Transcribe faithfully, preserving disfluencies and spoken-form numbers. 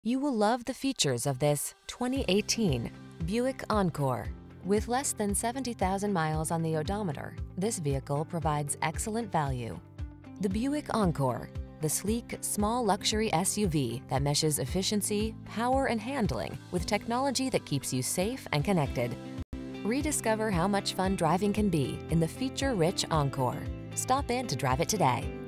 You will love the features of this twenty eighteen Buick Encore. With less than seventy thousand miles on the odometer, this vehicle provides excellent value. The Buick Encore, the sleek, small luxury S U V that meshes efficiency, power, and handling with technology that keeps you safe and connected. Rediscover how much fun driving can be in the feature-rich Encore. Stop in to drive it today.